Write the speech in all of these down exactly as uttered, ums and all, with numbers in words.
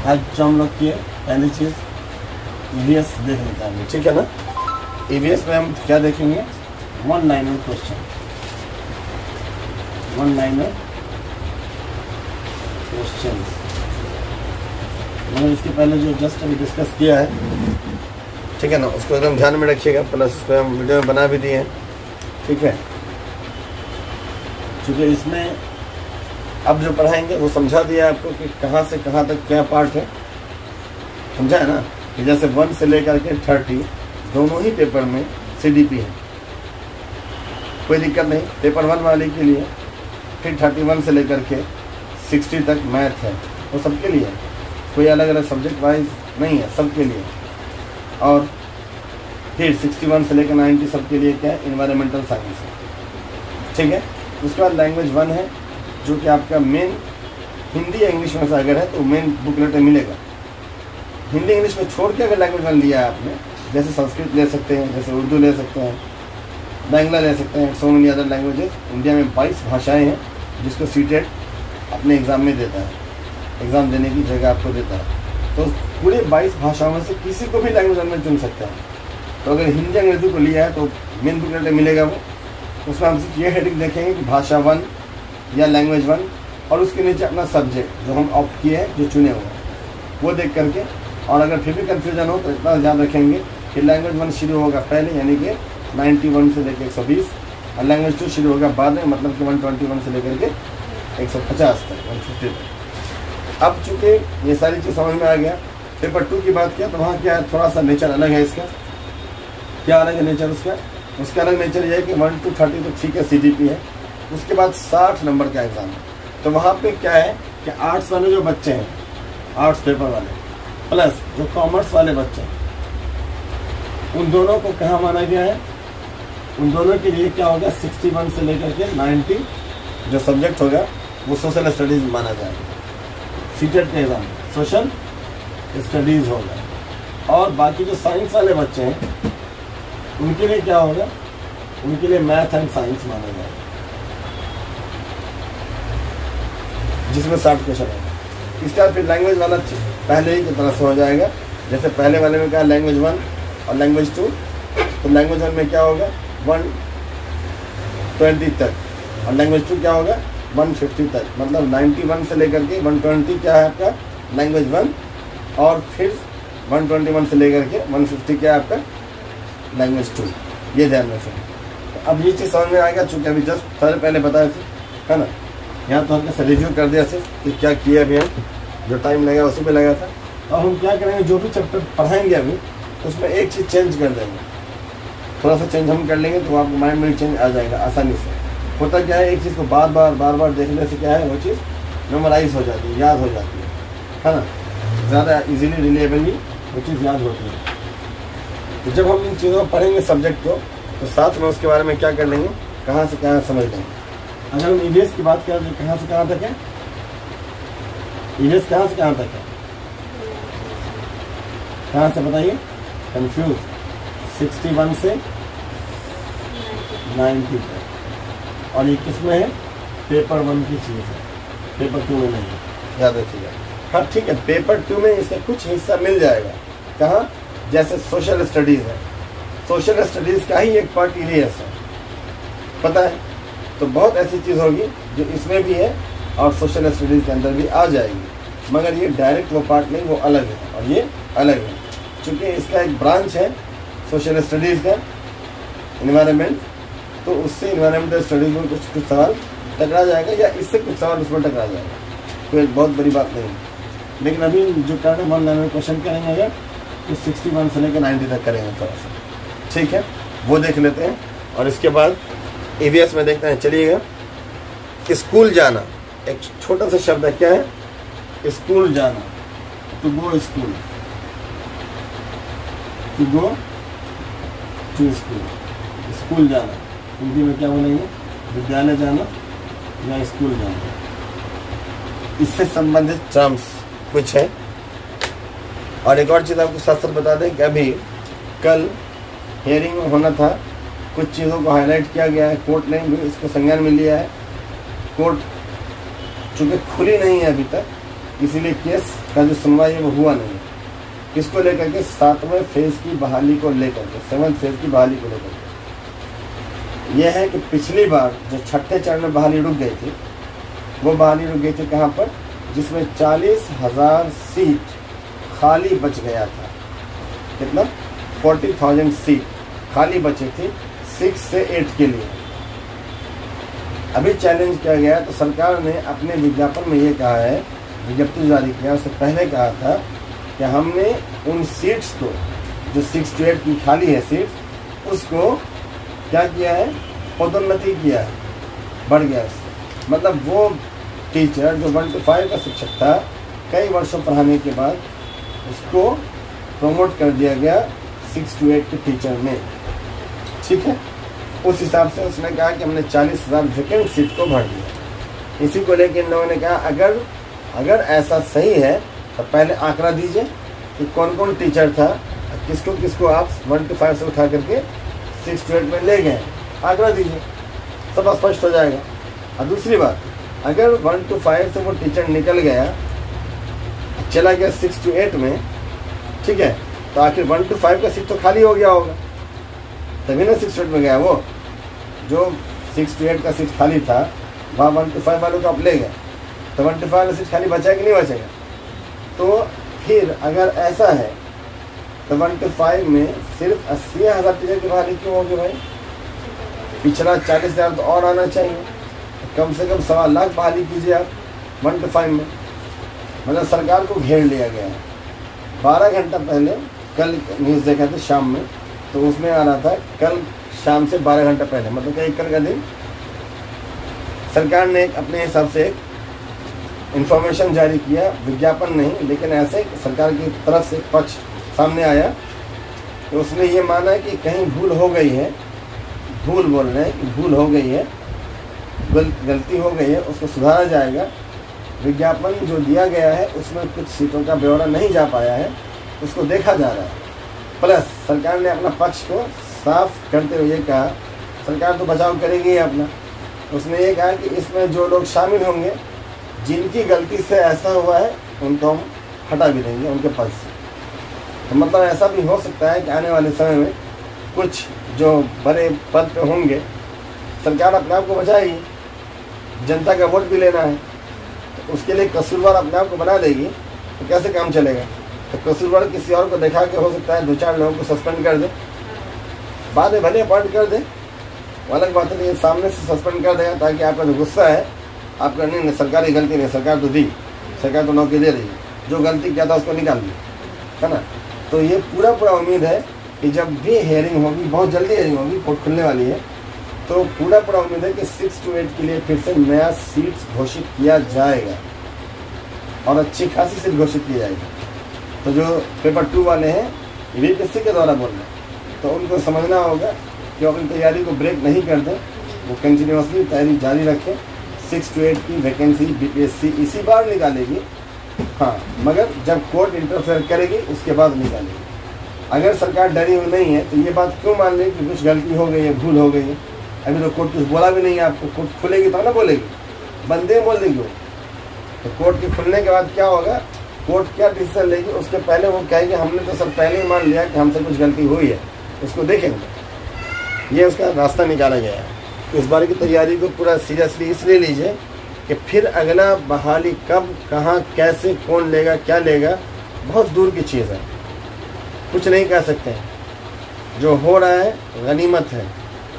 आज जो हम लोग किए पहली चीज़ ईवीएस देख लेते हैं, ठीक है ना। ईवीएस में हम क्या देखेंगे, one liner question, one liner question. मैंने इसके पहले जो जस्ट अभी डिस्कस किया है, ठीक है ना, उसको एकदम ध्यान में रखिएगा, प्लस उसको हम वीडियो में बना भी दिए हैं, ठीक है। क्योंकि इसमें अब जो पढ़ाएंगे वो समझा दिया आपको कि कहाँ से कहाँ तक क्या पार्ट है, समझा है ना। कि जैसे वन से लेकर के थर्टी दोनों ही पेपर में सीडीपी है, कोई दिक्कत नहीं। पेपर वन वाले के लिए फिर थर्टी वन से लेकर के सिक्सटी तक मैथ है, वो सबके लिए है, कोई अलग अलग सब्जेक्ट वाइज नहीं है, सबके लिए। और फिर सिक्सटी वन से लेकर नाइन्टी सबके लिए क्या है, इन्वायरमेंटल साइंस है, ठीक है। उसके बाद लैंग्वेज वन है, जो कि आपका मेन हिंदी इंग्लिश में से अगर है तो मेन बुकलेट में मिलेगा। हिंदी इंग्लिश में छोड़ के अगर लैंग्वेज वन लिया है आपने, जैसे संस्कृत ले सकते हैं, जैसे उर्दू ले सकते हैं, बांग्ला ले सकते हैं, so many other languages. India में बाईस भाषाएं हैं जिसको सीटेट अपने एग्ज़ाम में देता है, एग्ज़ाम देने की जगह आपको देता है। तो पूरे बाईस भाषाओं में से किसी को भी लैंग्वेज वन में चुन सकते हैं। तो अगर हिंदी अंग्रेजी को लिया है तो मेन बुकलेट मिलेगा वो, उसमें हम सिर्फ ये हेडिंग देखेंगे कि भाषा वन या लैंग्वेज वन, और उसके नीचे अपना सब्जेक्ट जो हम ऑप्ट किए हैं, जो चुने हुए हैं, वो देख करके। और अगर फिर भी कन्फ्यूजन हो तो इतना ध्यान रखेंगे कि लैंग्वेज वन शुरू होगा पहले, यानी कि नाइन्टी वन से लेकर एक सौ बीस, और लैंग्वेज टू शुरू होगा बाद में, मतलब कि वन ट्वेंटी वन से लेकर के एक सौ पचास तक, वन फिफ्टी तक। अब चूँकि ये सारी चीज़ समझ में आ गया, पेपर टू की बात किया तो वहाँ क्या है, थोड़ा सा नेचर अलग है इसका। क्या अलग है नेचर उसका? उसका अलग नेचर ये है कि वन टू थर्टी तो ठीक है सी डी पी है, उसके बाद साठ नंबर का एग्ज़ाम है। तो वहाँ पे क्या है कि आर्ट्स वाले जो बच्चे हैं, आर्ट्स पेपर वाले, प्लस जो कॉमर्स वाले बच्चे हैं, उन दोनों को कहाँ माना गया है, उन दोनों के लिए क्या होगा, सिक्सटी वन से लेकर के नाइन्टी जो सब्जेक्ट होगा वो सोशल स्टडीज़ माना जाएगा। सीटेट का एग्ज़ाम सोशल स्टडीज़ होगा। और बाकी जो साइंस वाले बच्चे हैं उनके लिए क्या होगा, उनके लिए मैथ एंड साइंस माना जाएगा, जिसमें साठ क्वेश्चन है। इसके बाद फिर लैंग्वेज वाला पहले ही की तरह से हो जाएगा। जैसे पहले वाले में क्या, लैंग्वेज वन और लैंग्वेज टू, तो लैंग्वेज वन में क्या होगा, वन ट्वेंटी तक, और लैंग्वेज टू क्या होगा, वन फिफ्टी तक। मतलब नाइन्टी वन से लेकर के वन ट्वेंटी क्या है आपका लैंग्वेज वन, और फिर वन ट्वेंटी वन से लेकर के वन फिफ्टी क्या है आपका लैंग्वेज टू। ये ध्यान रखें। तो अब ये चीज़ समझ में आ गया, चूँकि अभी जस्ट थोड़े पहले बताए थे, है ना। यहाँ तो हल्का सा रिव्यू कर दिया सिर्फ कि क्या किया अभी हम, जो टाइम लगा उसी पे लगा था। और हम क्या करेंगे, जो भी चैप्टर पढ़ाएंगे अभी उसमें एक चीज़ चेंज कर देंगे, थोड़ा सा चेंज हम कर लेंगे तो आपको माइंड में चेंज आ जाएगा आसानी से। होता क्या है, एक चीज़ को बार बार बार बार देखने से क्या है, वो चीज़ मेमोराइज हो जाती है, याद हो जाती है, है ना, ज़्यादा इजीली रिलेबली वो चीज़ याद होती है। तो जब हम इन चीज़ों को पढ़ेंगे सब्जेक्ट को, तो साथ में उसके बारे में क्या कर लेंगे, कहाँ से कहाँ समझ लेंगे। अगर हम ईवीएस की बात करें तो कहाँ से कहाँ तक है, ईवीएस कहाँ से कहाँ तक है, कहाँ से बताइए, कंफ्यूज, सिक्सटी वन से नाइन्टी तक। और ये किसमें है, पेपर वन की चीज़ है, पेपर टू में नहीं है, याद रखिएगा। हाँ ठीक है, पेपर टू में इसका कुछ हिस्सा मिल जाएगा। कहाँ, जैसे सोशल स्टडीज़ है, सोशल स्टडीज़ का ही एक पार्ट ईवीएस है, पता है। तो बहुत ऐसी चीज़ होगी जो इसमें भी है और सोशल स्टडीज़ के अंदर भी आ जाएगी, मगर ये डायरेक्ट वो पार्ट नहीं, वो अलग है और ये अलग है। चूँकि इसका एक ब्रांच है सोशल स्टडीज़ का, इन्वायरमेंट, तो उससे इन्वायरमेंटल स्टडीज़ में कुछ कुछ सवाल टकरा जाएगा, या इससे कुछ सवाल उसमें टकरा जाएगा, कोई बहुत बड़ी बात नहीं। लेकिन अभी जो करंट वन लाइन में क्वेश्चन करेंगे अगर, तो सिक्सटी वन से लेकर नाइन्टी तक करेंगे थोड़ा सा, ठीक है, वो देख लेते हैं। और इसके बाद ईवीएस में देखते हैं, चलिएगा। स्कूल जाना, एक छोटा सा शब्द है, क्या है, स्कूल जाना, to go school, to go to school, school जाना हिंदी में क्या बोलेंगे, विद्यालय जाना या स्कूल जाना। इससे संबंधित टर्म्स कुछ है। और एक और चीज़ आपको साथ साथ बता दें कि अभी कल हियरिंग में होना था, कुछ चीज़ों को हाईलाइट किया गया है, कोर्ट ने भी इसको संज्ञान में लिया है। कोर्ट चूँकि खुली नहीं है अभी तक, इसीलिए केस का जो सुनवाई है वो हुआ नहीं है। किसको लेकर के? सातवें फेज की बहाली को लेकर के, सेवंथ फेज की बहाली को लेकर के। यह है कि पिछली बार जो छठे चरण में बहाली रुक गई थी, वो बहाली रुक गई थी कहाँ पर? जिसमें चालीस हजार सीट खाली बच गया था। कितना? फोर्टी थाउजेंड सीट खाली बची थी सिक्स से एट के लिए। अभी चैलेंज किया गया तो सरकार ने अपने विज्ञापन में ये कहा है, विज्ञप्ति जारी किया, उससे पहले कहा था कि हमने उन सीट्स को जो सिक्स टू एट की खाली है सीट्स, उसको क्या किया है? पदोन्नति किया है, बढ़ गया उससे। मतलब वो टीचर जो वन टू फाइव का शिक्षक था, कई वर्षों पढ़ाने के बाद उसको प्रमोट कर दिया गया सिक्स टू एट के टीचर में। ठीक है, उस हिसाब से उसने कहा कि हमने चालीस हजार वैकेंट सीट को भर दिया। इसी को लेकर इन लोगों ने कहा अगर अगर ऐसा सही है तो पहले आंकड़ा दीजिए कि कौन कौन टीचर था, किसको किसको आप वन टू फाइव से उठा करके सिक्स टू एट में ले गए, आंकड़ा दीजिए, सब स्पष्ट हो जाएगा। और दूसरी बात, अगर वन टू फाइव से वो टीचर निकल गया, चला गया सिक्स टू एट में, ठीक है, तो आखिर वन टू फाइव का सीट तो खाली हो गया होगा, तभी ना सिक्स टू एट में गया। वो जो सिक्स टू एट का सीट खाली था वहाँ वन टू फाइव वालों को आप ले गए, तो वन टू फाइव का सीट खाली बचा कि नहीं बचेगा? तो फिर अगर ऐसा है तो वन टू फाइव में सिर्फ अस्सी हज़ार टीचर की बहाली क्यों होगी भाई? पिछला चालीस हज़ार तो और आना चाहिए, कम से कम सवा लाख बहाली कीजिए आप वन टू फाइव में। मतलब सरकार को घेर लिया गया है। बारह घंटा पहले कल न्यूज़ देखा था शाम में, तो उसमें आ रहा था कल शाम से बारह घंटा पहले, मतलब कि कल का दिन सरकार ने अपने हिसाब से एक इंफॉर्मेशन जारी किया, विज्ञापन नहीं, लेकिन ऐसे सरकार की तरफ से पक्ष सामने आया तो उसने ये माना कि कहीं भूल हो गई है, भूल बोल रहे हैं कि भूल हो गई है, गल, गलती हो गई है, उसको सुधारा जाएगा। विज्ञापन जो दिया गया है उसमें कुछ सीटों का ब्यौरा नहीं जा पाया है, उसको देखा जा रहा है। प्लस सरकार ने अपना पक्ष को साफ करते हुए कहा, सरकार तो बचाव करेगी अपना, उसने ये कहा कि इसमें जो लोग शामिल होंगे जिनकी गलती से ऐसा हुआ है उनको हम हटा भी देंगे उनके पद से। तो मतलब ऐसा भी हो सकता है कि आने वाले समय में कुछ जो बड़े पद पे होंगे, सरकार अपने आप को बचाएगी, जनता का वोट भी लेना है, तो उसके लिए कसूरवार अपने आप को बना देगी, तो कैसे काम चलेगा? तो कसूरवार किसी और को दिखा के हो सकता है दो चार लोगों को सस्पेंड कर दे, बाद में भले अपॉइंट कर दे, अलग बात है, सामने से सस्पेंड कर देगा ताकि आपका जो गुस्सा है आपका नहीं, नहीं सरकारी गलती नहीं, सरकार तो दी, सरकार तो नौकरी दे रही है, जो गलती किया था उसको निकाल दी, है ना। तो ये पूरा पूरा उम्मीद है कि जब भी हेयरिंग होगी, बहुत जल्दी हेयरिंग होगी, कोर्ट खुलने वाली है, तो पूरा पूरा उम्मीद है कि सिक्स टू एट के लिए फिर से नया सीट्स घोषित किया जाएगा और अच्छी खासी सीट घोषित की जाएगी। तो जो पेपर टू वाले हैं ये भी किसी के द्वारा बोल रहे हैं, तो उनको समझना होगा कि अपनी तैयारी को ब्रेक नहीं कर दें, वो कंटिन्यूसली तैयारी जारी रखें। सिक्स टू एट की वैकेंसी बीपीएससी इसी बार निकालेगी, हाँ, मगर जब कोर्ट इंटरफेयर करेगी उसके बाद निकालेगी। अगर सरकार डरी हुई नहीं है तो ये बात क्यों मान ले कि कुछ गलती हो गई है, भूल हो गई है? अभी तो कोर्ट कुछ बोला भी नहीं है आपको, कोर्ट खुलेगी तो ना बोलेगी, बंदे बोल देगी वो। तो कोर्ट के खुलने के बाद क्या होगा, कोर्ट क्या डिसीजन लेगी उसके पहले वो कहेगी हमने तो सर पहले ही मान लिया कि हमसे कुछ गलती हुई है, उसको देखेंगे। ये उसका रास्ता निकाला गया है। इस बार की तैयारी को पूरा सीरियसली इसलिए लीजिए कि फिर अगला बहाली कब, कहाँ, कैसे, कौन लेगा, क्या लेगा, बहुत दूर की चीज़ है, कुछ नहीं कह सकते हैं। जो हो रहा है गनीमत है,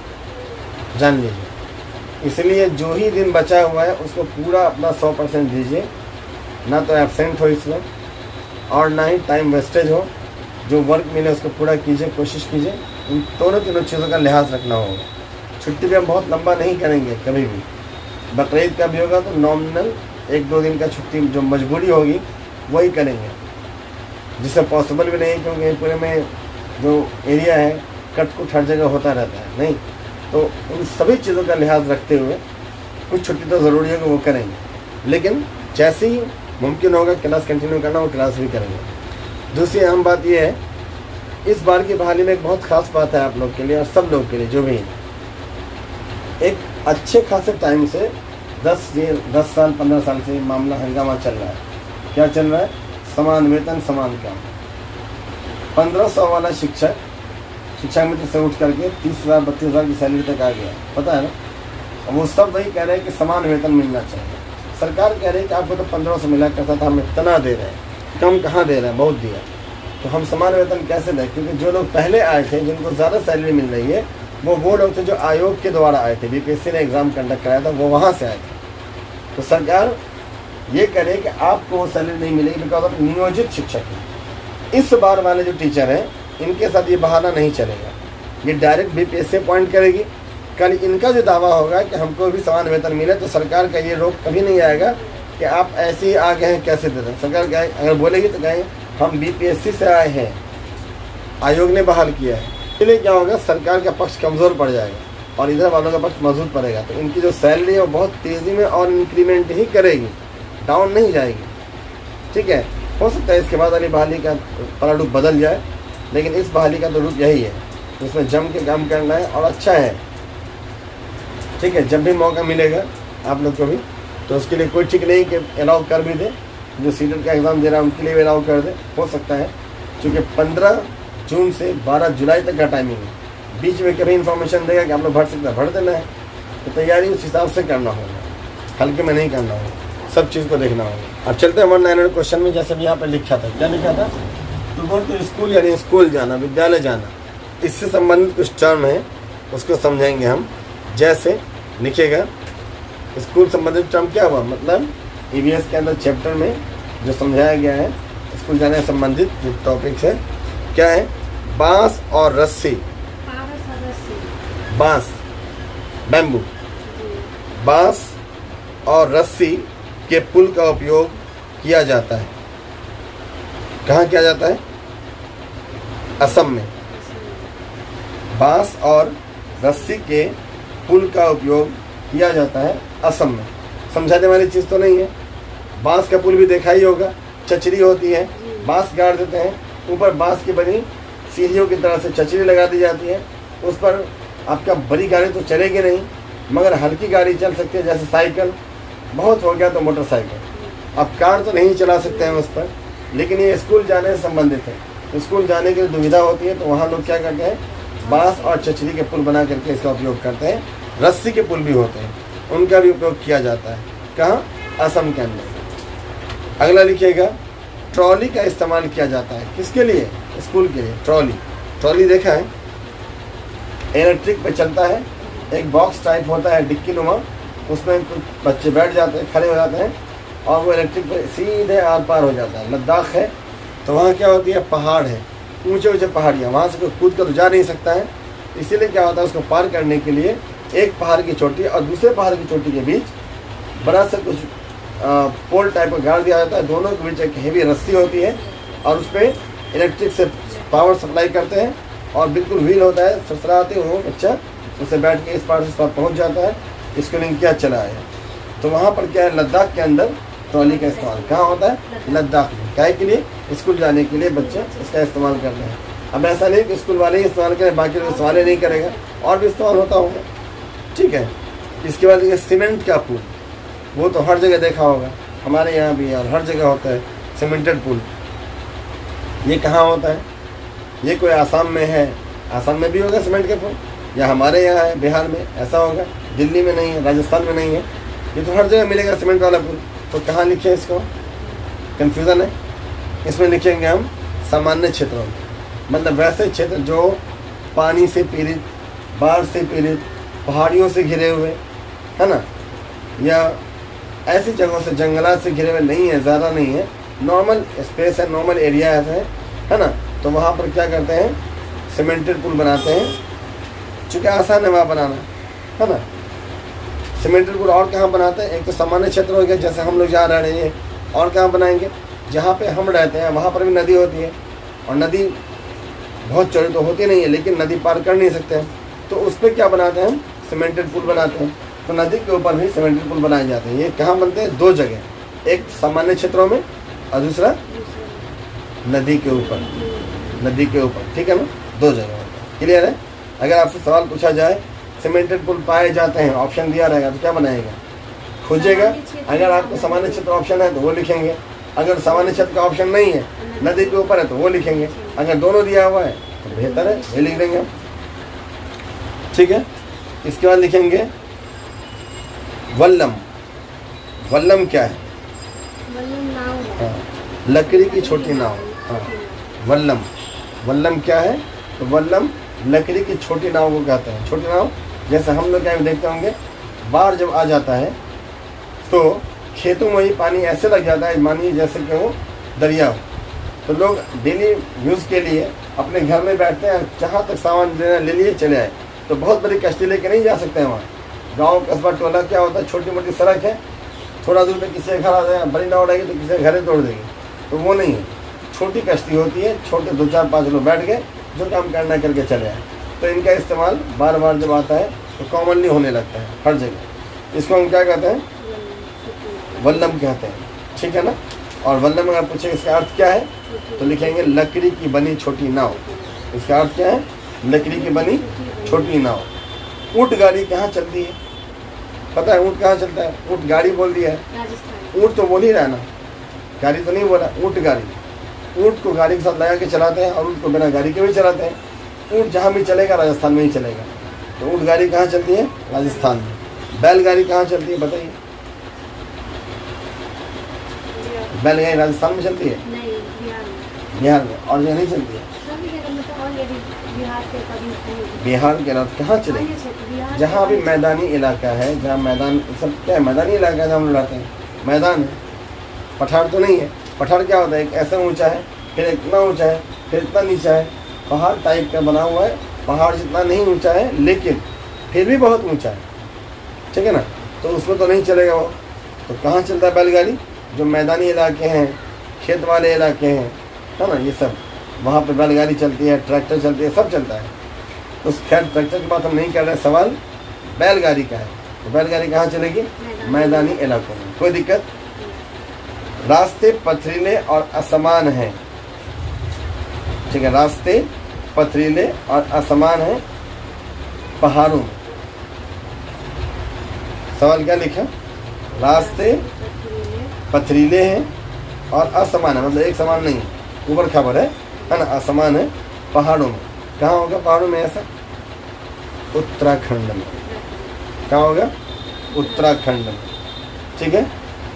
जान लीजिए। इसलिए जो ही दिन बचा हुआ है उसको पूरा अपना सौ परसेंट दीजिए, ना तो एब्सेंट हो इसमें और ना ही टाइम वेस्टेज हो। जो वर्क मिले उसको पूरा कीजिए, कोशिश कीजिए। इन दोनों तीनों चीज़ों का लिहाज रखना होगा। छुट्टी भी हम बहुत लंबा नहीं करेंगे कभी भी, बकरीद का भी होगा तो नॉमिनल एक दो दिन का छुट्टी जो मजबूरी होगी वही करेंगे, जिससे पॉसिबल भी नहीं, क्योंकि पूरे में जो एरिया है कट कुट हर जगह होता रहता है, नहीं तो उन सभी चीज़ों का लिहाज रखते हुए कुछ छुट्टी तो ज़रूरी है कि वो करेंगे, लेकिन जैसे ही मुमकिन होगा क्लास कंटिन्यू करना वो क्लास भी करेंगे। दूसरी अहम बात यह है, इस बार की बहाली में एक बहुत ख़ास बात है आप लोग के लिए और सब लोग के लिए जो भी एक अच्छे खासे टाइम से दस दस साल पंद्रह साल से मामला हंगामा चल रहा है क्या चल रहा है? समान वेतन समान काम। पंद्रह सौ वाला शिक्षक शिक्षा मित्र से उठ करके तीस हज़ार बत्तीस हज़ार की सैलरी तक आ गया, पता है ना। और वो सब वही कह रहे हैं कि समान वेतन मिलना चाहिए। सरकार कह रही है कि आपको तो पंद्रह सौ मिला करता था, हम इतना दे रहे हैं, कम कहाँ दे रहे हैं, बहुत दिया। तो हम समान वेतन कैसे दें? क्योंकि जो लोग पहले आए थे, जिनको ज़्यादा सैलरी मिल रही है, वो वो लोग थे जो आयोग के द्वारा आए थे, बीपीएससी ने एग्ज़ाम कंडक्ट कराया था, वो वहाँ से आए थे। तो सरकार ये करे कि आपको वो सैलरी नहीं मिलेगी बिकॉज ऑफ नियोजित शिक्षक है। इस बार वाले जो टीचर हैं, इनके साथ ये बहाना नहीं चलेगा, ये डायरेक्ट बीपीएससी अपॉइंट करेगी। कल इनका जो दावा होगा कि हमको भी समान वेतन मिले, तो सरकार का ये रोक कभी नहीं आएगा कि आप ऐसे ही आ गए हैं, कैसे दे दें। सरकार क्या अगर बोलेगी तो कहें हम बीपीएससी से आए हैं, आयोग ने बहाल किया है। इसलिए क्या होगा, सरकार का पक्ष कमज़ोर पड़ जाएगा और इधर वालों का पक्ष मजबूत पड़ेगा। तो इनकी जो सैलरी है वो बहुत तेज़ी में और इंक्रीमेंट ही करेगी, डाउन नहीं जाएगी। ठीक है, हो सकता है इसके बाद वाली बहाली का पलट बदल जाए, लेकिन इस बहाली का तो रूप यही है, इसमें जम के काम करना है और अच्छा है। ठीक है, जब भी मौका मिलेगा आप लोग को भी, तो उसके लिए कोई ठीक नहीं कि अलाउ कर भी दे, जो सीटेट का एग्ज़ाम दे रहा है उनके लिए भी अलाउ कर दे, हो सकता है। क्योंकि पंद्रह जून से बारह जुलाई तक का टाइमिंग है, बीच में कभी इन्फॉर्मेशन देगा कि आप लोग भर सकते हैं, भर देना है। तो तैयारी उस हिसाब से करना होगा, हल्के में नहीं करना होगा, सब चीज़ को देखना होगा। अब चलते हैं वन नाइन हंड्रेड क्वेश्चन में। जैसे भी यहाँ पर लिखा था, क्या लिखा था? तो बोल तो स्कूल यानी स्कूल जाना, विद्यालय जाना, इससे संबंधित कुछ टर्म है, उसको समझाएंगे हम। जैसे लिखेगा स्कूल संबंधित टर्म क्या हुआ, मतलब ईवीएस के अंदर चैप्टर में जो समझाया गया है स्कूल जाने से संबंधित जो टॉपिक्स है, क्या है? बांस और रस्सी, बांस बैम्बू, बांस और रस्सी के पुल का उपयोग किया जाता है। कहाँ किया जाता है? असम में। बांस और रस्सी के पुल का उपयोग किया जाता है असम में। समझाने वाली चीज़ तो नहीं है। बांस का पुल भी देखा ही होगा, चचरी होती है, बांस गाड़ देते हैं, ऊपर बांस की बनी सीढ़ियों की तरह से चचरी लगा दी जाती है। उस पर आपका बड़ी गाड़ी तो चलेगी नहीं, मगर हल्की गाड़ी चल सकती है, जैसे साइकिल, बहुत हो गया तो मोटरसाइकिल। अब कार तो नहीं चला सकते हैं उस पर, लेकिन ये स्कूल जाने से संबंधित है। स्कूल जाने की दुविधा होती है तो वहाँ लोग क्या करते हैं, बांस और चचरी के पुल बना करके इसका उपयोग करते हैं। रस्सी के पुल भी होते हैं, उनका भी उपयोग किया जाता है। कहाँ? असम के अंदर। अगला लिखिएगा, ट्रॉली का इस्तेमाल किया जाता है। किसके लिए? स्कूल के लिए। ट्रॉली, ट्रॉली देखा है, इलेक्ट्रिक पे चलता है, एक बॉक्स टाइप होता है डिक्की नुमा, उसमें कुछ बच्चे बैठ जाते हैं, खड़े हो जाते हैं और वो इलेक्ट्रिक पे सीधे आर पार हो जाता है। लद्दाख है तो वहाँ क्या होती है, पहाड़ है, ऊंचे ऊंचे पहाड़ियाँ, वहाँ से कोई कूद कर तो जा नहीं सकता है। इसीलिए क्या होता है, उसको पार करने के लिए एक पहाड़ की चोटी और दूसरे पहाड़ की चोटी के बीच बड़ा सा कुछ आ, पोल टाइप का गाड़ दिया जाता है। दोनों के बीच एक हेवी रस्सी होती है और उस पर इलेक्ट्रिक से पावर सप्लाई करते हैं और बिल्कुल व्हील होता है, ससराते हो बच्चा उससे बैठ के इस पार से इस पार पहुँच जाता है। इसको लिंक क्या चला है। तो वहाँ पर क्या है, लद्दाख के अंदर ट्रॉली का इस्तेमाल कहाँ होता है? लद्दाख में। क्या के लिए? स्कूल जाने के लिए बच्चे इसका इस्तेमाल करते हैं। अब ऐसा नहीं कि स्कूल वाले ही इस्तेमाल करें, बाकी लोग इस्तेमाल नहीं करेगा, और भी इस्तेमाल होता होगा। ठीक है, इसके बाद ये सीमेंट का पुल, वो तो हर जगह देखा होगा, हमारे यहाँ भी यार हर जगह होता है सीमेंटेड पुल। ये कहाँ होता है? ये कोई आसाम में है, आसाम में भी होगा सीमेंट का पुल, या हमारे यहाँ है बिहार में ऐसा होगा, दिल्ली में नहीं है, राजस्थान में नहीं है। ये तो हर जगह मिलेगा सीमेंट वाला पुल। तो कहाँ लिखे इसको? कन्फ्यूज़न है। इसमें लिखेंगे हम सामान्य क्षेत्रों में, मतलब वैसे क्षेत्र जो पानी से पीड़ित, बाढ़ से पीड़ित, पहाड़ियों से घिरे हुए, है ना, या ऐसी जगहों से, जंगलात से घिरे हुए नहीं है, ज़्यादा नहीं है, नॉर्मल स्पेस है, नॉर्मल एरिया ऐसा है, है ना। तो वहाँ पर क्या करते हैं, सीमेंटेड पुल बनाते हैं, चूँकि आसान है वहाँ बनाना, है ना। सीमेंटेड पुल और कहाँ बनाते हैं? एक तो सामान्य क्षेत्र हो गया, जैसे हम लोग जा रहे हैं, और कहाँ बनाएंगे? जहाँ पे हम रहते हैं वहाँ पर भी नदी होती है, और नदी बहुत चौड़ी तो होती नहीं है, लेकिन नदी पार कर नहीं सकते हैं, तो उस पर क्या बनाते हैं हम? सीमेंटेड पुल बनाते हैं। तो नदी के ऊपर भी सीमेंटेड पुल बनाए जाते हैं। ये कहाँ बनते हैं? दो जगह, एक सामान्य क्षेत्रों में और दूसरा नदी के ऊपर, नदी के ऊपर, ठीक है ना, दो जगह होता है। क्लियर है? अगर आपसे सवाल पूछा जाए सीमेंटेड पुल पाए जाते हैं, ऑप्शन दिया रहेगा तो क्या बनाएगा? खोजेगा। अगर आपको सामान्य क्षेत्र ऑप्शन है तो वो लिखेंगे, अगर सामान्य छत का ऑप्शन नहीं है, नदी के ऊपर है तो वो लिखेंगे, अगर दोनों दिया हुआ है तो बेहतर है ये लिख देंगे हम। ठीक है, इसके बाद लिखेंगे वल्लम। वल्लम क्या है? हाँ, लकड़ी की छोटी नाव। हाँ, वल्लम। वल्लम क्या है? तो वल्लम लकड़ी की छोटी नाव को कहते हैं। छोटी नाव जैसे हम लोग क्या देखते होंगे, बाढ़ जब आ जाता है तो खेतों में ही पानी ऐसे लग जाता है मानिए जैसे कि वो दरिया हो, तो लोग डेली यूज़ के लिए अपने घर में बैठते हैं, जहाँ तक सामान लेना ले लिए चले आए। तो बहुत बड़ी कश्ती लेके नहीं जा सकते हैं वहाँ। गांव कस्बा टोला क्या होता है, छोटी मोटी सड़क है, थोड़ा दूर में किसी का घर आ जाए, बड़ी नाव उड़ेगी तो किसी का घर ही तोड़ देगी, तो वो नहीं है। छोटी कश्ती होती है, छोटे दो चार पाँच लोग बैठ गए, जो काम करना करके चले आए। तो इनका इस्तेमाल बार बार जब आता है तो कॉमनली होने लगता है हर जगह। इसको हम क्या कहते हैं? वल्लम कहते हैं। ठीक है ना। और वल्लम अगर पूछे इसका अर्थ क्या है तो लिखेंगे लकड़ी की बनी छोटी नाव। इसका अर्थ क्या है? लकड़ी की बनी छोटी नाव। ऊँट गाड़ी कहाँ चलती है? पता है ऊँट कहाँ चलता है? ऊँट गाड़ी बोल दिया है, ऊँट तो बोल ही रहा है ना, गाड़ी तो नहीं बोला। ऊँट गाड़ी, ऊँट को गाड़ी के साथ लगा के चलाते हैं और ऊँट को बिना गाड़ी के भी चलाते हैं। ऊँट जहाँ भी चलेगा राजस्थान में ही चलेगा। तो ऊँट गाड़ी कहाँ चलती है? राजस्थान में। बैलगाड़ी कहाँ चलती है बताइए? बैलगाड़ी राजस्थान में चलती है? नहीं, बिहार में। बिहार में। और जगह नहीं चलती है? सभी जगह मतलब ऑलरेडी बिहार के कभी बिहार के अलावा कहाँ चलेगी? जहाँ भी मैदानी इलाका है, जहाँ मैदान सब क्या है, मैदानी इलाका है जहाँ हम लोग रहते हैं, मैदान है, पठार तो नहीं है। पठार क्या होता है? एक ऐसा ऊंचा है, फिर इतना ऊंचा है, फिर इतना नीचा है, पहाड़ टाइप का बना हुआ है। पहाड़ जितना नहीं ऊंचा है लेकिन फिर भी बहुत ऊंचा है। ठीक है ना। तो उसमें तो नहीं चलेगा वो। तो कहाँ चलता है बैलगाड़ी? जो मैदानी इलाके हैं, खेत वाले इलाके हैं, है ना, ये सब वहाँ पे बैलगाड़ी चलती है, ट्रैक्टर चलती है, सब चलता है। तो खैर ट्रैक्टर की बात हम नहीं कर रहे, सवाल बैलगाड़ी का है। तो बैलगाड़ी कहाँ चलेगी? मैदानी इलाकों में। कोई दिक्कत? रास्ते पथरीले और असमान हैं। ठीक है, रास्ते पथरीले और असमान हैं पहाड़ों में। सवाल क्या लिखा? रास्ते पथरीले हैं और असमान है, मतलब एक समान नहीं है, ऊपर खबर है है ना, असमान है पहाड़ों में। कहाँ होगा पहाड़ों में ऐसा? उत्तराखंड में। कहाँ होगा? उत्तराखंड में। ठीक है।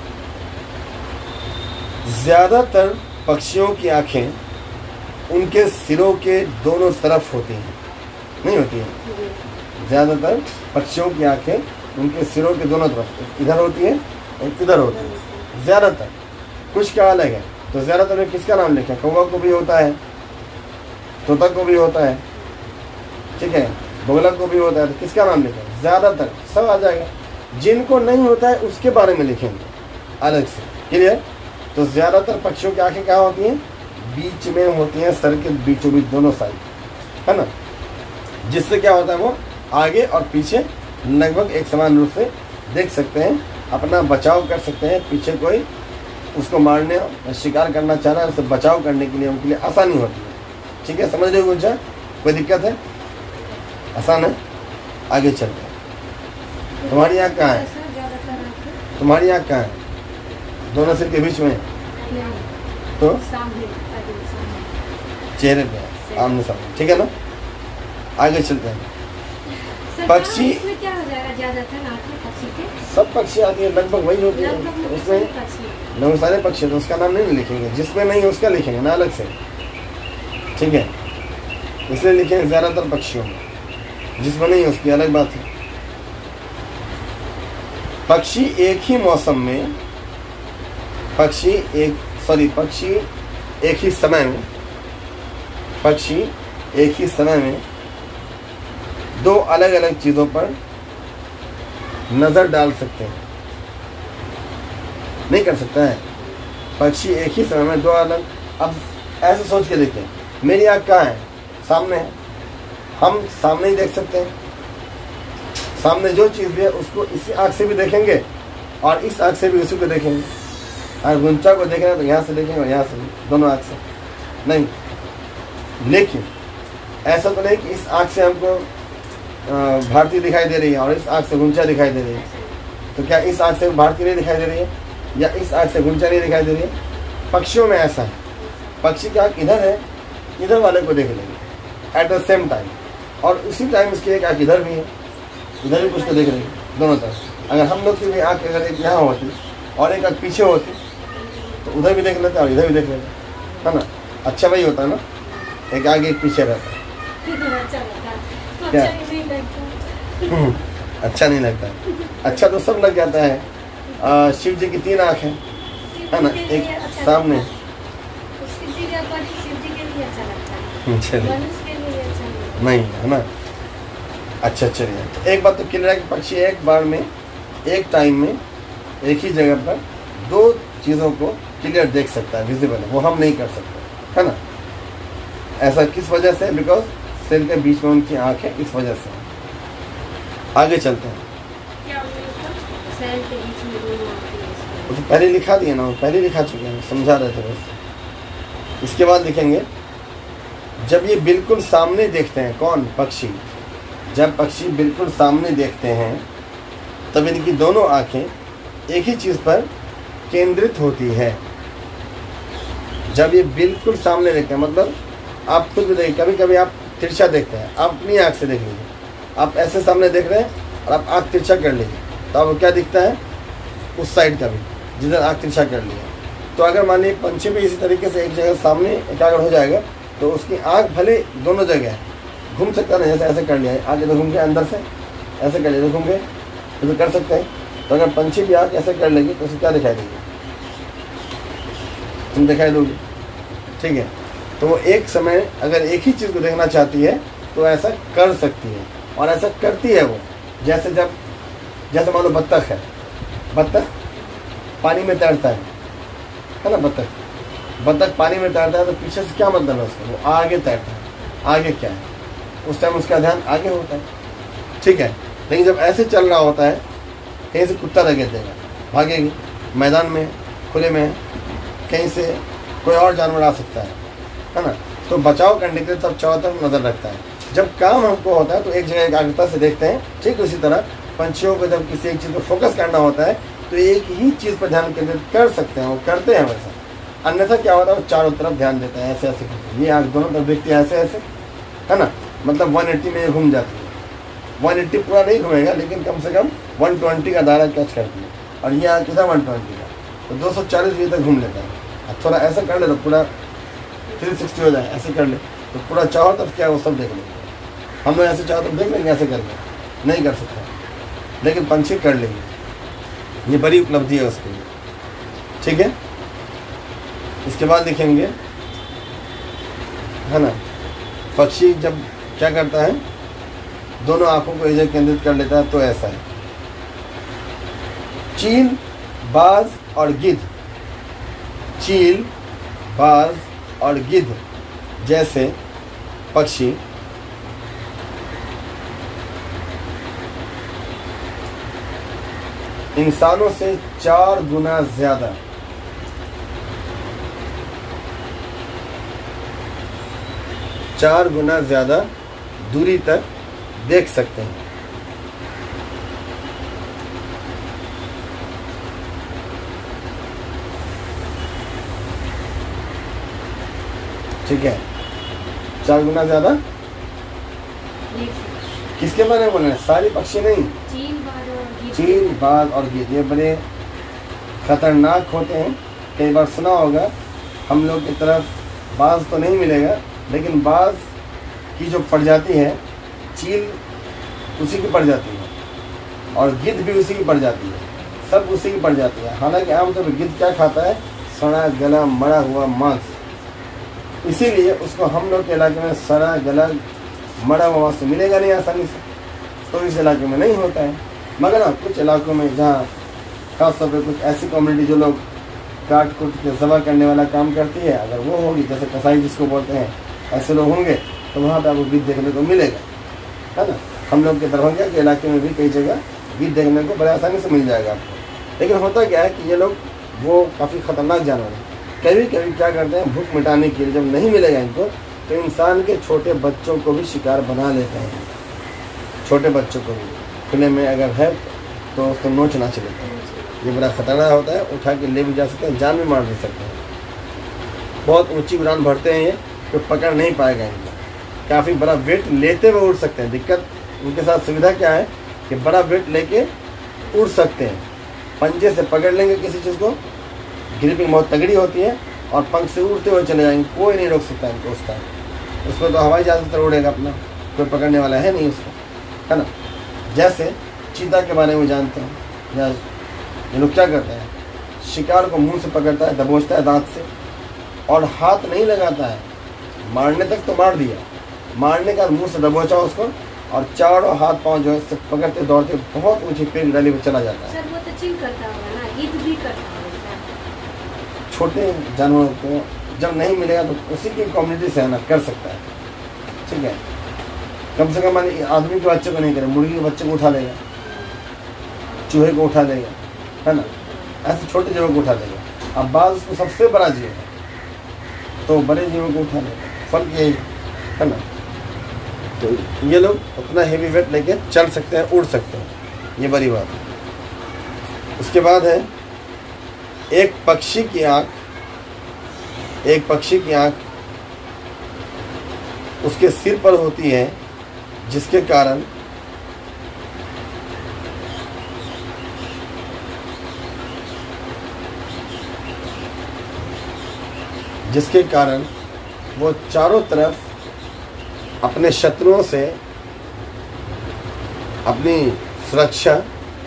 ज्यादातर पक्षियों की आंखें उनके सिरों के दोनों तरफ होती हैं, नहीं होती हैं? ज्यादातर पक्षियों की आंखें उनके सिरों के दोनों तरफ, इधर होती है और इधर होती है। ज्यादातर, कुछ का अलग है। तो ज्यादातर में किसका नाम लिखा? कौवा को भी होता है, तोता को भी होता है, ठीक है, बगुला को भी होता है। तो किसका नाम लिखा? ज्यादातर, सब आ जाएगा। जिनको नहीं होता है उसके बारे में लिखेंगे अलग से। क्लियर? तो ज्यादातर पक्षियों की आंखें क्या होती हैं? बीच में होती हैं, सर के बीचों बीच दोनों साइड, है ना, जिससे क्या होता है वो आगे और पीछे लगभग एक समान रूप से देख सकते हैं, अपना बचाव कर सकते हैं। पीछे कोई उसको मारने शिकार करना चाह रहा है, उससे बचाव करने के लिए उनके लिए आसानी होती है। ठीक है, समझ रहे हो? गुंजा कोई दिक्कत है? आसान है। आगे चलते हैं। तुम्हारी आँख कहाँ है? तुम्हारी आँख कहाँ है? दोनों सिर के बीच में, तो चेहरे पे, आमने सामने। ठीक है ना। आगे चलते हैं। पक्षी क्या हो जाएगा? ज्यादातर आंखें पक्षी के, सब पक्षी आती है, लगभग वही होती है उसमें। लगभग सारे पक्षी, तो उसका नाम नहीं लिखेंगे, जिसमें नहीं उसका लिखेंगे ना अलग से। ठीक है, इसलिए लिखेंगे ज्यादातर पक्षियों में, जिसमें नहीं उसकी अलग बात है। पक्षी एक ही मौसम में, पक्षी एक सॉरी पक्षी एक ही समय में, पक्षी एक ही समय में दो अलग अलग चीजों पर नजर डाल सकते हैं। नहीं कर सकता है पक्षी एक ही समय में दो अलग। अब ऐसे सोच के देखें, मेरी आँख कहाँ है? सामने है, हम सामने ही देख सकते हैं। सामने जो चीज़ भी है उसको इसी आँख से भी देखेंगे और इस आँख से भी उसी को देखेंगे। अगर गुंचा को देखेंगे तो यहाँ से देखेंगे और यहाँ से भी, दोनों आँख से नहीं। लेकिन ऐसा तो नहीं कि इस आँख से हमको भारतीय दिखाई दे रही है और इस आँख से गुंचा दिखाई दे रही है। तो क्या इस आँख से भारतीय नहीं दिखाई दे रही है या इस आँख से गुंचा नहीं दिखाई दे रही है? पक्षियों में ऐसा है, पक्षी की आँख इधर है, इधर वाले को देख लेंगे एट द सेम टाइम, और उसी टाइम इसकी एक आँख इधर भी है, इधर भी कुछ को देख लेंगे, दोनों तरफ। अगर हम लोग की भी आँख अगर एक यहाँ होती और एक आँख पीछे होती तो उधर भी देख लेते और इधर भी देख लेते, है ना। अच्छा वही होता है ना, एक आगे एक पीछे रहता है। अच्छा लगता है। क्या? अच्छा नहीं लगता। अच्छा नहीं लगता, अच्छा तो सब लग जाता है। आ, शिव जी की तीन आँख हैं, है ना, एक सामने। शिव जी का अकॉर्डिंग शिव जी के लिए अच्छा लगता है, चलिए मनुष्य के लिए अच्छा नहीं। नहीं है ना। अच्छा चलिए, तो एक बात तो क्लियर है कि पक्षी एक बार में एक टाइम में एक ही जगह पर दो चीज़ों को क्लियर देख सकता है, विजिबल है, वो हम नहीं कर सकते, है ना। ऐसा किस वजह से? बिकॉज सिर के बीच में उनकी आँख है, इस वजह से। आगे चलते हैं। क्या होगा उसका? सैल के बीच में दोनों आँखें हैं इसमें। वो तो पहले लिखा दिया ना, पहले लिखा चुके हैं, समझा रहे थे बस। इसके बाद लिखेंगे जब ये बिल्कुल सामने देखते हैं, कौन? पक्षी। जब पक्षी बिल्कुल सामने देखते हैं तब इनकी दोनों आंखें एक ही चीज़ पर केंद्रित होती है। जब ये बिल्कुल सामने देखते हैं, मतलब आप खुद भी देखिए, कभी कभी आप तिरछा देखते हैं, आप अपनी आँख से देख लीजिए, आप ऐसे सामने देख रहे हैं और आप आँख तिरछा कर लीजिए तो आपको क्या दिखता है? उस साइड का भी, जिधर आँख तिरछा कर लिया। तो अगर मान लीजिए पंछी भी इसी तरीके से एक जगह सामने एकाग्र हो जाएगा तो उसकी आँख भले दोनों जगह है, घूम सकता है, जैसे ऐसे कर लिया, आँख इधर घूम के अंदर से ऐसे कर लिया, घूम के तो कर सकते हैं। तो अगर पंछी भी आँख ऐसे कर लेगी तो उसे क्या दिखाई देगी? तुम दिखाई दोगे, ठीक है। तो वो एक समय अगर एक ही चीज़ को देखना चाहती है तो ऐसा कर सकती है, और ऐसा करती है वो। जैसे जब जैसे मान लो बत्तख है, बत्तख पानी में तैरता है, है ना। बत्तख बत्तख पानी में तैरता है तो पीछे से क्या मतलब है उसका? वो आगे तैरता है, आगे क्या है? उस टाइम उसका ध्यान आगे होता है, ठीक है। लेकिन जब ऐसे चल रहा होता है, कहीं से कुत्ता लगे देगा, भागेगी, मैदान में खुले में कहीं से कोई और जानवर आ सकता है, है ना। तो बचाव करने के लिए सब चारों तरफ नज़र रखता है। जब काम हमको होता है तो एक जगह एकाग्रता से देखते हैं, ठीक उसी तरह पंछियों को जब किसी एक चीज़ पर फोकस करना होता है तो एक ही चीज़ पर ध्यान केंद्रित कर सकते हैं, वो करते हैं वैसा। अन्यथा क्या होता है? वो चारों तरफ ध्यान देते हैं, ऐसे ऐसे करते हैं, ये आँख दोनों तरफ देखती है, ऐसे ऐसे, है ना। मतलब वन एट्टी में घूम जाती है, वन एट्टी पूरा नहीं घूमेगा लेकिन कम से कम वन ट्वेंटी का दायरा कैच करती है, और ये आँख कितना वन ट्वेंटी का, तो दो सौ चालीस डिग्री तक घूम लेता है। अब थोड़ा ऐसा कर ले तो पूरा थ्री सिक्सटी हो जाए, ऐसे कर ले तो पूरा चारों तरफ क्या है वो सब देख लेंगे। हम लोग ऐसे चारों तरफ देख लेंगे, ऐसे करके नहीं कर सकते, लेकिन पंछी कर लेंगे। ये बड़ी उपलब्धि है उसके लिए, ठीक है। इसके बाद लिखेंगे, है ना, पक्षी जब क्या करता है, दोनों आंखों को एक जगह केंद्रित कर लेता है तो ऐसा है। चील, बाज और गिद्ध, चील, बाज और गिद्ध जैसे पक्षी इंसानों से चार गुना ज्यादा चार गुना ज्यादा दूरी तक देख सकते हैं। ठीक है, चार गुना ज्यादा किसके बारे में बोल रहे हैं? सारे पक्षी नहीं, चील, बाज और गिद्ध। चील, बाज और गिद्ध ये बड़े खतरनाक होते हैं। कई बार सुना होगा, हम लोग की तरफ बाज तो नहीं मिलेगा, लेकिन बाज की जो प्रजाति है, चील उसी की प्रजाति है और गिद्ध भी उसी की प्रजाति है, सब उसी की प्रजाति है। हालांकि आमतौर पर गिद्ध क्या खाता है? सड़ा गला मरा हुआ मांस, इसीलिए उसको हम लोग के इलाके में सड़ा गला मरा हुआ मांस तो मिलेगा नहीं आसानी से, तो इस इलाके में नहीं होता है। मगर हाँ, कुछ इलाकों में जहाँ खासतौर पर कुछ ऐसी कम्युनिटी जो लोग काट कूट के जबा करने वाला काम करती है, अगर वो होगी, जैसे कसाई जिसको बोलते हैं, ऐसे लोग होंगे तो वहाँ पे आपको गिद्ध देखने को मिलेगा, है ना। हम लोग के दरभंगा के इलाके में भी कई जगह गिद्ध देखने को बड़े आसानी से मिल जाएगा आपको। लेकिन होता क्या है कि ये लोग वो काफ़ी ख़तरनाक जानवर हैं। कभी कभी क्या करते हैं, भूख मिटाने के लिए जब नहीं मिलेगा इनको तो इंसान के छोटे बच्चों को भी शिकार बना लेते हैं। छोटे बच्चों को भी खुले में अगर है तो उसको नोच नाच लेते हैं। ये बड़ा खतरनाक होता है, उठा के ले भी जा सकते हैं, जान भी मार दे सकते हैं। बहुत ऊंची उड़ान भरते हैं ये, तो पकड़ नहीं पाएगा इनको। काफ़ी बड़ा वेट लेते हुए उड़ सकते हैं। दिक्कत उनके साथ सुविधा क्या है कि बड़ा वेट लेके उड़ सकते हैं। पंजे से पकड़ लेंगे किसी चीज़ को, ग्रिपिंग बहुत तगड़ी होती है, और पंख से उड़ते हुए चले जाएंगे, कोई नहीं रोक सकता इनको उस टाइम। उसमें तो हवाई जहाज की तरह उड़ेगा अपना, कोई पकड़ने वाला है नहीं उसको, है ना। जैसे चीता के बारे में जानते हैं, या ये लोग क्या करते हैं, शिकार को मुंह से पकड़ता है, दबोचता है दांत से, और हाथ नहीं लगाता है। मारने तक तो मार दिया, मारने का मुंह से दबोचा उसको, और चारों हाथ पांव जो है सब पकड़ते दौड़ते बहुत ऊंची पेड़ डाली पर चला जाता है। सर वो तो चिल करता होगा ना, ईद भी करता होगा। छोटे जानवरों को जब नहीं मिलेगा तो उसी की कम्युनिटी से है ना कर सकता है, ठीक है। कम से कम आदमी के बच्चे को नहीं करे, मुर्गी के बच्चे को उठा लेगा, चूहे को उठा लेगा, है ना, ऐसे छोटे जीवों को उठा लेगा। अब बाज उसको सबसे बड़ा जीव है, तो बड़े जीवों को उठा लेगा, फर्क यही है ना। तो ये लोग उतना हेवी वेट लेके चल सकते हैं, उड़ सकते हैं, ये बड़ी बात है। उसके बाद है एक पक्षी की आँख, एक पक्षी की आँख उसके सिर पर होती है, जिसके कारण जिसके कारण वो चारों तरफ अपने शत्रुओं से अपनी सुरक्षा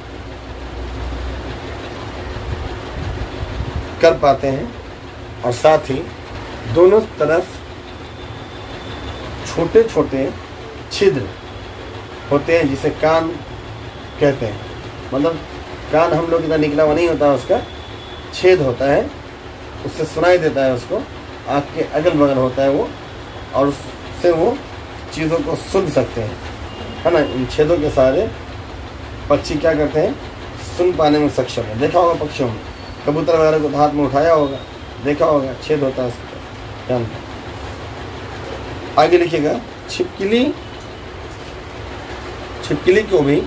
कर पाते हैं, और साथ ही दोनों तरफ छोटे छोटे छिद्र होते हैं, जिसे कान कहते हैं। मतलब कान हम लोग इतना निकला हुआ नहीं होता, उसका छेद होता है, उससे सुनाई देता है उसको, आँख के अगल बगल होता है वो, और उससे वो चीज़ों को सुन सकते हैं, है ना। इन छेदों के सहारे पक्षी क्या करते हैं, सुन पाने में सक्षम है। देखा होगा पक्षियों में, कबूतर वगैरह को हाथ में उठाया होगा, देखा होगा, छेद होता है उसका। आगे लिखिएगा, छिपकली छिपकली को भी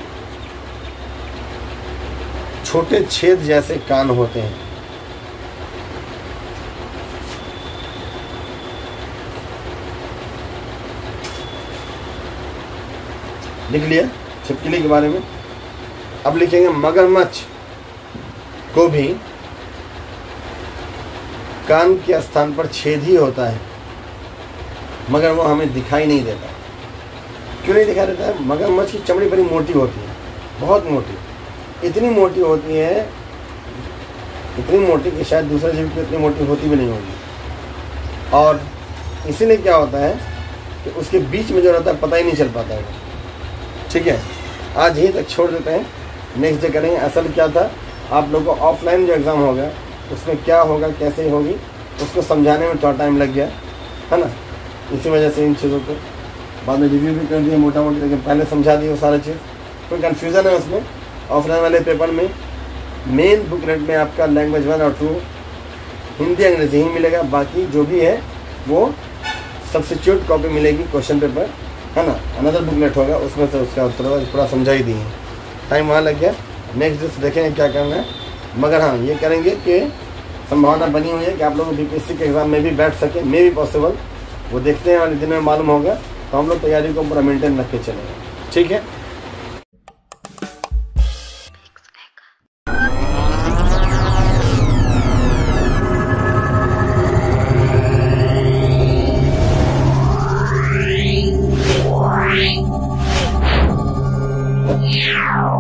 छोटे छेद जैसे कान होते हैं। लिख लिया छिपकली के बारे में। अब लिखेंगे मगरमच्छ को भी कान के स्थान पर छेद ही होता है, मगर वो हमें दिखाई नहीं देता। क्यों नहीं दिखाई देता है? मगरमच्छ की चमड़ी बड़ी मोटी होती है, बहुत मोटी, इतनी मोटी होती है, इतनी मोटी कि शायद दूसरे जीव की इतनी मोटी होती भी नहीं होगी। और इसीलिए क्या होता है कि उसके बीच में जो रहता है पता ही नहीं चल पाता है। ठीक है, आज यहीं तक छोड़ देते हैं, नेक्स्ट डे करेंगे असल क्या था। आप लोगों को ऑफलाइन जो एग्ज़ाम होगा उसमें क्या होगा, कैसे होगी, उसको समझाने में थोड़ा टाइम लग गया है ना। इसी वजह से इन चीज़ों को बाद में रिव्यू भी कर दिए मोटा मोटी, लेकिन पहले समझा दिए वो सारी चीज़। कोई कन्फ्यूज़न है उसमें, ऑफलाइन वाले पेपर में मेन बुकलेट में आपका लैंग्वेज वन और टू हिंदी अंग्रेजी ही मिलेगा, बाकी जो भी है वो सब्स्टिट्यूट कॉपी मिलेगी क्वेश्चन पेपर, है ना। अनदर बुकलेट होगा, उसमें से उसका उत्तर पूरा समझा ही दिए। टाइम वहाँ लग गया, नेक्स्ट डे देखेंगे क्या करना है। मगर हाँ, ये करेंगे कि संभावना बनी हुई है कि आप लोग बीपीएससी के एग्ज़ाम में भी बैठ सके, मे भी पॉसिबल, वो देखते हैं वाले दिन में मालूम होगा। तो हम लोग तैयारी को पूरा मेंटेन रख के चलेंगे, ठीक है। Yeah.